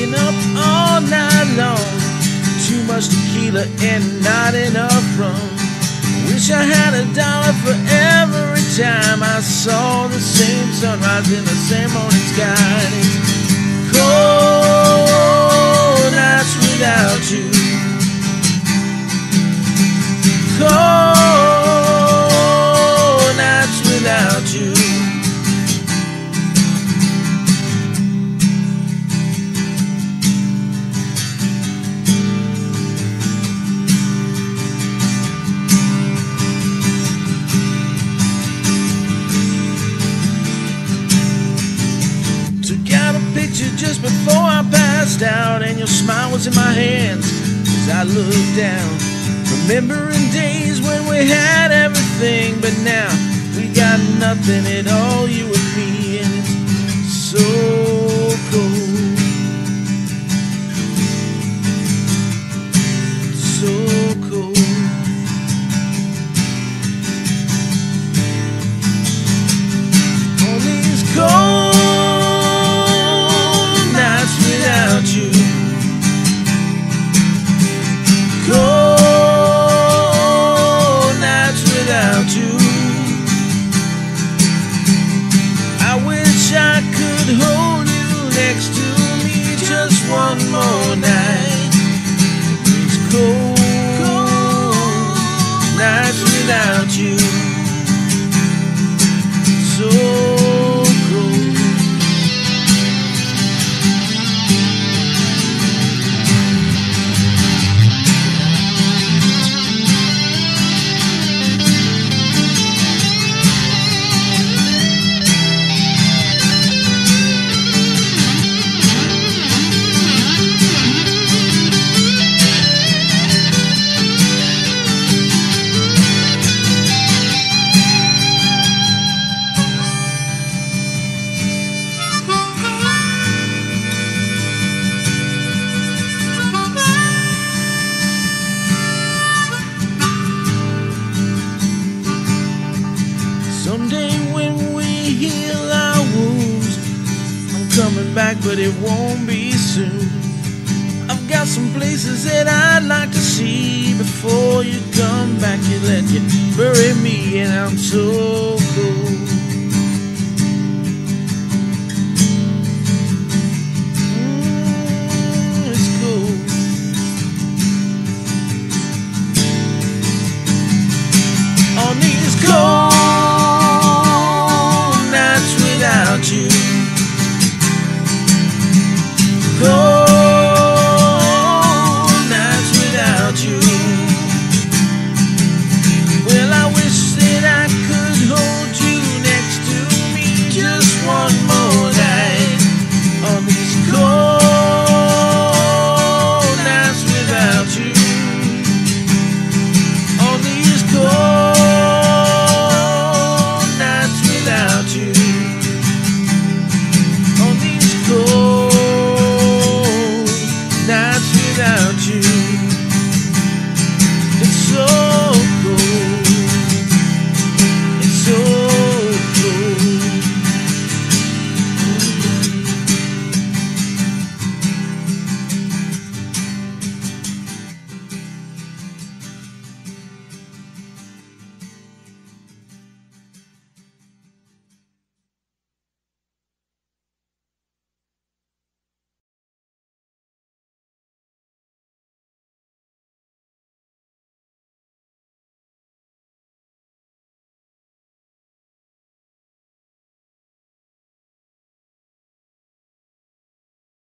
staying up all night long. Too much tequila and not enough rum. Wish I had $1 for every time I saw the same sunrise in the same morning sky. And it's cold nights without you. Cold nights without you. Took out a picture just before I passed out, and your smile was in my hands as I looked down. Remembering days when we had everything, but now we got nothing at all, you and me, and it's so cold, so cold. All these cold nights without you. Cold without you. I wish I could hold you next to me just one more night. It's cold, cold nights without you. So cold. Someday when we heal our wounds, I'm coming back, but it won't be soon. I've got some places that I'd like to see before you come back. You let you bury me, and I'm so cold.